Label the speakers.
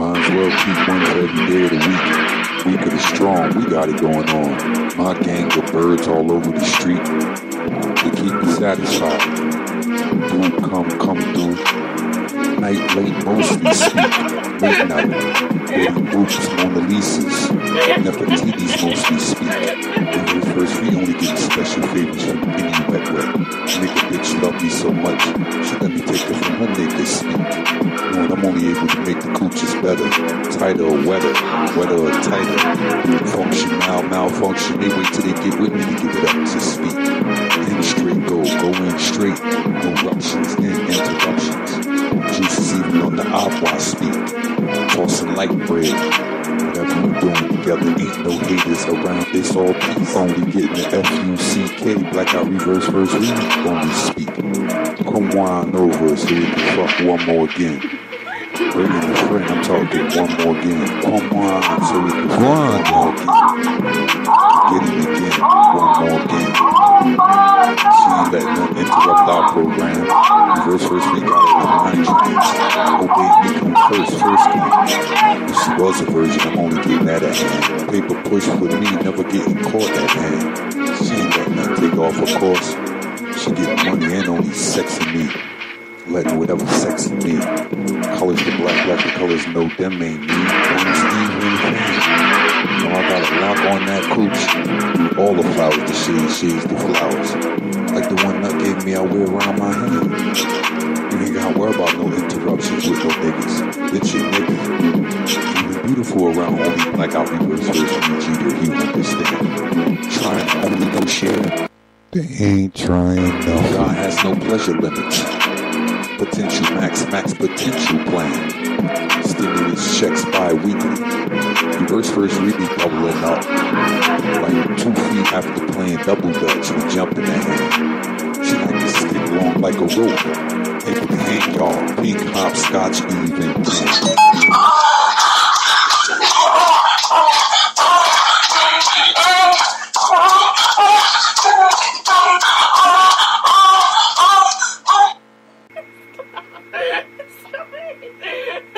Speaker 1: Might as well keep one for every day of the week. Week of the strong, we got it going on. My gang of birds all over the street. To keep me satisfied. Dude, come through. Night, late, mostly speak. Late night. Betty Boops, Mona Lisas. Nefertiti's mostly speak. And first, we only get special favors from any wet. Make a bitch love me so much, she let me take it from her niggas speak. Lord, I'm only able to make the cooches better, tighter or wetter or tighter. Function, malfunction, they wait till they get with me to give it up to speak. In straight, go in straight, no ruptions, interruptions. Jesus even on the I speak, tossing light bread. Whatever we're doing together, ain't no haters around, it's all peace. Only getting the F-U-C-K, black out reverse first read, only speak. Come on over so we can fuck one more again. Bringing a friend, I'm talking one more again. Come on so we can fuck one more again. Getting again, one more again. She ain't letting them interrupt our program. Reverse first we got it in mind dreams. Obey me come first game. If she was a virgin, I'm only getting that at hand. Paper push for me, never getting caught at hand. She ain't letting that take off her course. She getting money and only sexing me. Letting whatever sexing me. Colors the black the colors know them ain't me. Steve in the fan. So I got a lock on that cooch. All the flowers, the shades the flowers. Like the one that gave me, I wear around my hand. You ain't gotta worry about no interruptions with no niggas. This shit niggas. Even beautiful around only black out reverse version of Jeter, he understand. Trying only no share. They ain't trying no. God has no pleasure limits. Potential max potential plan. Stimulus checks bi-weekly. Reverse first really bubbling up. Like 2 feet after playing double dutch, we jumped in the hand. She like to stick long like a rope. Able to hang y'all. Pink hopscotch even.
Speaker 2: Sorry.